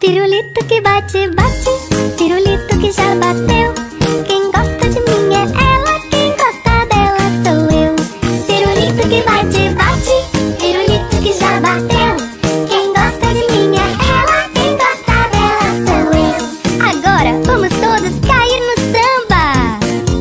Pirulito que bate, bate, pirulito que já bateu. Quem gosta de mim é ela, quem gosta dela sou eu. Pirulito que bate, bate, pirulito que já bateu. Quem gosta de mim é ela, quem gosta dela sou eu. Agora vamos todos cair no samba.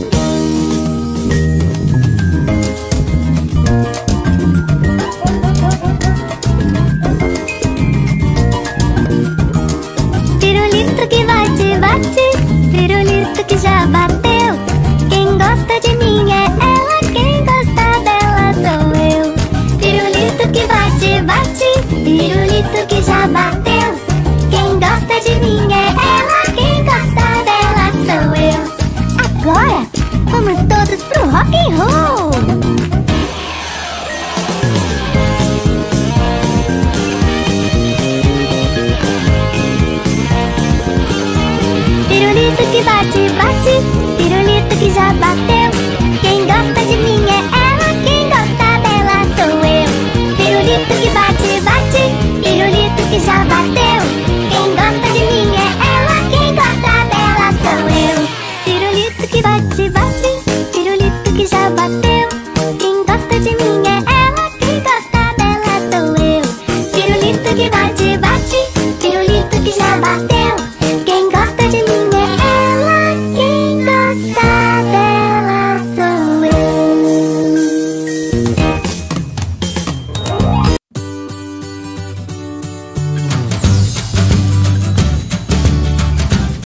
Pirulito que bate, bate, pirulito que já bateu. Quem gosta de mim é ela, quem gosta dela sou eu. Pirulito que bate, bate, pirulito que já bateu. Quem gosta de mim é ela, quem gosta dela sou eu. Agora vamos todos pro rock and roll. Pirulito que bate, bate,